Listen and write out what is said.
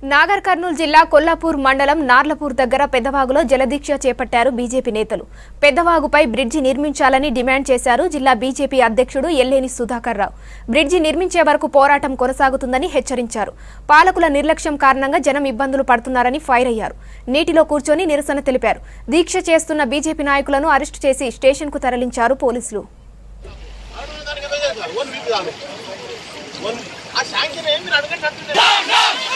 నాగర్ కర్నూలు జిల్లా కొల్లాపూర్ మండలం నార్లపూర్ దగ్గర పెద్దవాగులో జలదీక్ష చేపట్టారు బీజేపీ నేతలు. పెద్దవాగుపై బ్రిడ్జి నిర్మించాలని డిమాండ్ చేశారు జిల్లా బీజేపీ అధ్యక్షుడు ఎల్లేని సుధాకర్ రావు. బ్రిడ్జి నిర్మించే వరకు పోరాటం కొనసాగుతుందని హెచ్చరించారు. పాలకుల నిర్లక్ష్యం కారణంగా జనం ఇబ్బందులు పడుతున్నారని ఫైర్ అయ్యారు. నీటిలో కూర్చొని నిరసన తెలిపారు. దీక్ష చేస్తున్న బీజేపీ నాయకులను అరెస్టు చేసి స్టేషన్కు తరలించారు పోలీసులు. ఆ శాంక్షన్ ఏమి అడగట్లేదు.